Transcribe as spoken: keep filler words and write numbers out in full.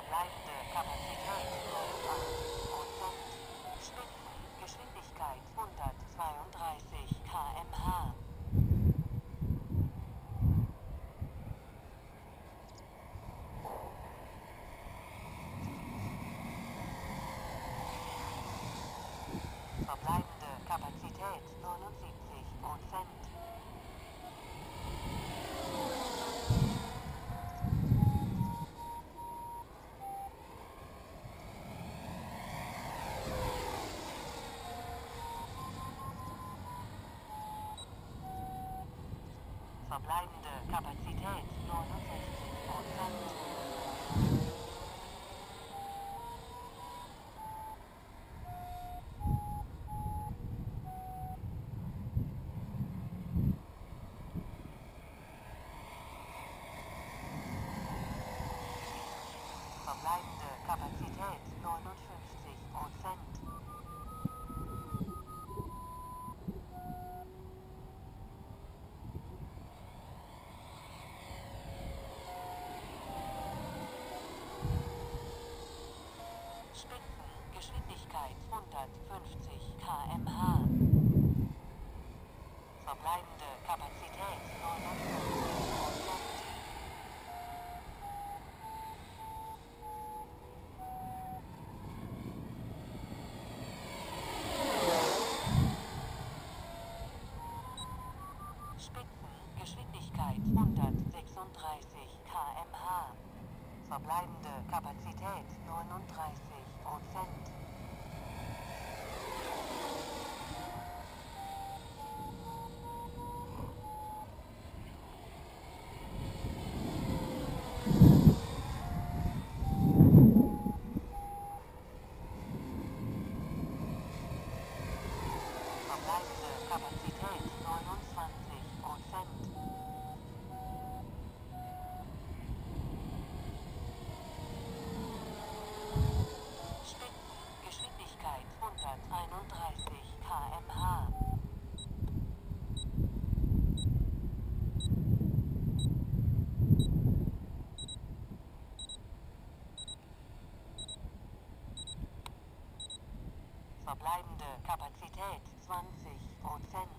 Verbleibende Kapazität neunundachtzig Prozent. Spitzengeschwindigkeit hundertzweiunddreißig Kilometer pro Stunde. Verbleibende Kapazität neunundsiebzig Prozent. Verbleibende Kapazität neunundsechzig Prozent. Verbleibende Kapazität neunundfünfzig Prozent. Spitzengeschwindigkeit hundertfünfzig Kilometer pro Stunde. Verbleibende Kapazität neunundfünfzig Prozent. Spitzengeschwindigkeit hundertsechsunddreißig Kilometer pro Stunde. Verbleibende Kapazität neununddreißig Prozent. Verbleibende Kapazität neunundzwanzig Prozent. Spitzengeschwindigkeit hunderteinunddreißig Kilometer pro Stunde. Verbleibende Kapazität zwanzig Prozent.